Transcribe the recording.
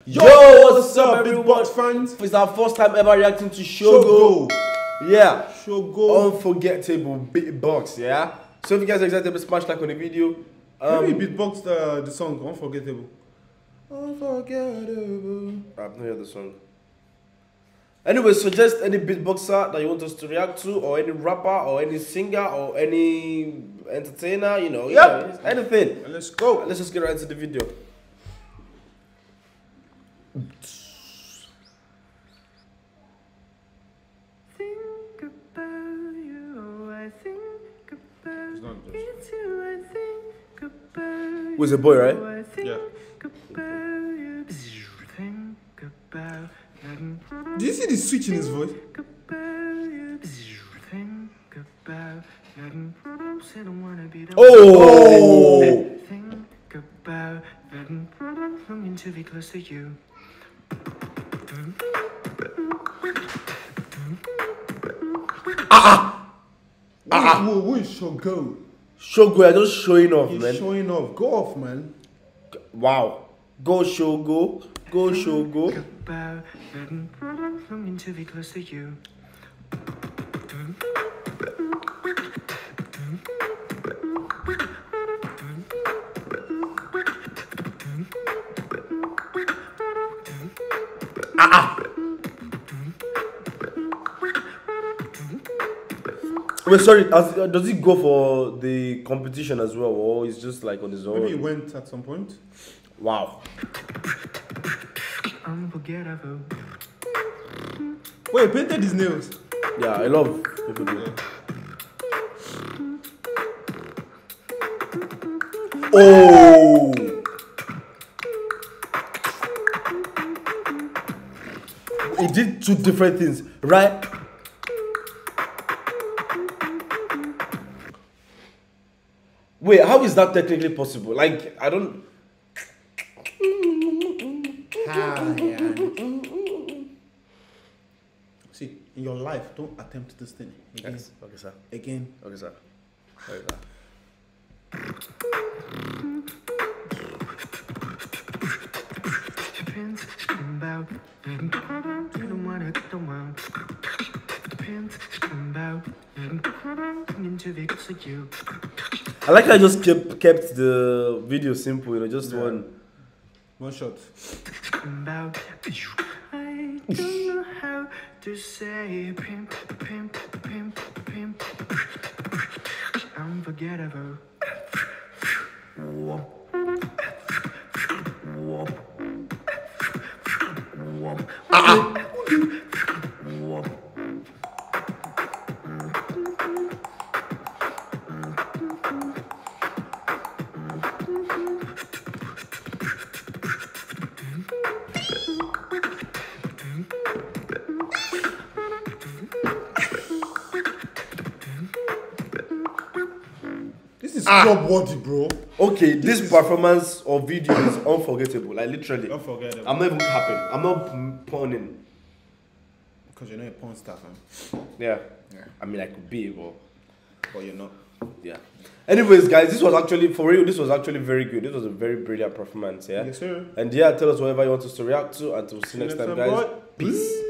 Yo, what's up, everyone? Fans? It's our first time ever reacting to Shogo. Yeah. Shogo. Unforgettable beatbox, yeah? So if you guys are excited, please smash like on the video. Maybe beatbox the song Unforgettable. Unforgettable. I've not heard the song. Anyway, suggest any beatboxer that you want us to react to, or any rapper, or any singer, or any entertainer, you know, anything. Let's go. Let's just get right into the video. Think about you, I think about It's not just. it's you, I think about Who's the boy, right? you, I think Yeah. about you, think about Do you see the switch in his voice? think about you, think about said I wanna be the Oh! think about longing to be close to you. Who is Shogo? Shogo, you're just showing off, He's man. showing off. Go off, man. Wow. Go Shogo. Go Shogo. About longing to be close to you. Wait, sorry, does he go for the competition as well, or is just like on his own? Maybe he went at some point. Wow. Unforgettable. Wait, he painted his nails. Yeah, I love people do it. Oh! He did two different things, right? Wait, how is that technically possible? Like, I don't... See, in your life, don't attempt this thing again. Yes. Okay, sir. Again. Okay, sir. Okay, sir. Depends about you don't wanna get the one. Depends about longing to be close to you. I like how I just kept the video simple, you know, just One shot. About I don't know how to say pimp, pimp, pimp, pimp. Unforgettable. This is club worthy, bro. Okay, this performance or video is unforgettable. Like literally, Unforgettable. I'm not even capping. I'm not pawning. Because you're not a porn star, fam. Yeah. Yeah. I mean, I could be, But you're not. yeah. Anyways, guys, this was actually for real. This was actually very good. This was a very brilliant performance. Yeah. Yes, sir. And yeah, tell us whatever you want us to react to, and we'll see you next time, guys. boy. Peace.